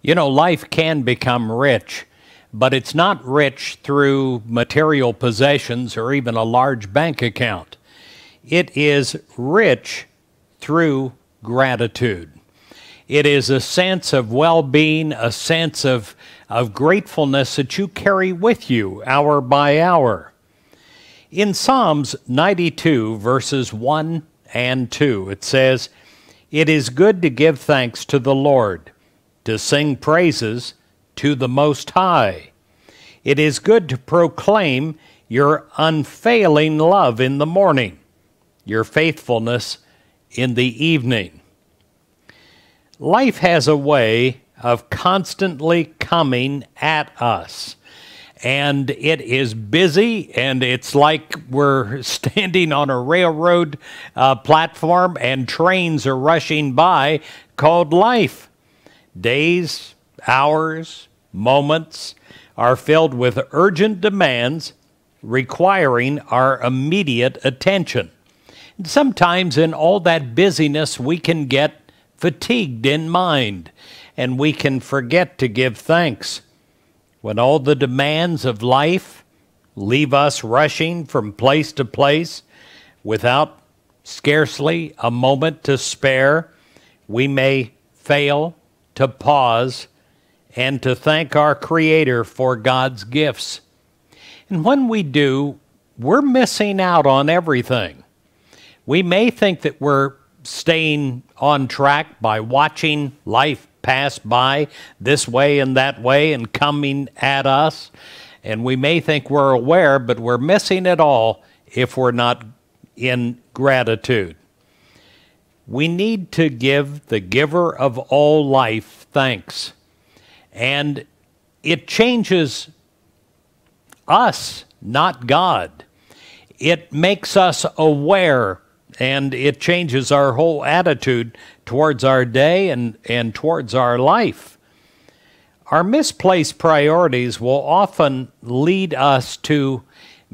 You know, life can become rich, but it's not rich through material possessions or even a large bank account. It is rich through gratitude. It is a sense of well-being, a sense of gratefulness that you carry with you hour by hour. In Psalms 92, verses 1 and 2, it says, "It is good to give thanks to the Lord, to sing praises to the Most High. It is good to proclaim your unfailing love in the morning, your faithfulness in the evening." Life has a way of constantly coming at us, and it is busy, and it's like we're standing on a railroad platform and trains are rushing by called life. Days, hours, moments are filled with urgent demands requiring our immediate attention. And sometimes in all that busyness, we can get fatigued in mind, and we can forget to give thanks. When all the demands of life leave us rushing from place to place without scarcely a moment to spare, we may fail to pause and to thank our Creator for God's gifts. And when we do, we're missing out on everything. We may think that we're staying on track by watching life pass by this way and that way and coming at us. And we may think we're aware, but we're missing it all if we're not in gratitude. We need to give the giver of all life thanks. And it changes us, not God. It makes us aware, and it changes our whole attitude towards our day and towards our life. Our misplaced priorities will often lead us to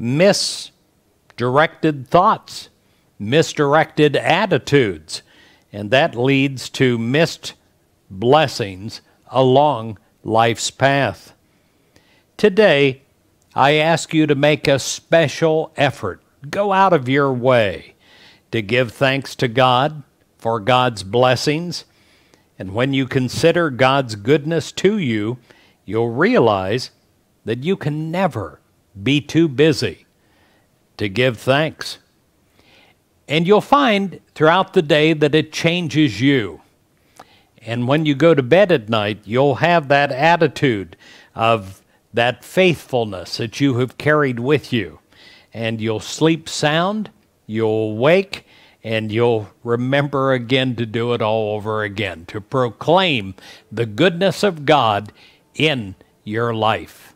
misdirected thoughts, misdirected attitudes, and that leads to missed blessings along life's path. Today, I ask you to make a special effort. Go out of your way to give thanks to God for God's blessings. And when you consider God's goodness to you, you'll realize that you can never be too busy to give thanks. And you'll find throughout the day that it changes you. And when you go to bed at night, you'll have that attitude of that faithfulness that you have carried with you. And you'll sleep sound, you'll wake, and you'll remember again to do it all over again, to proclaim the goodness of God in your life.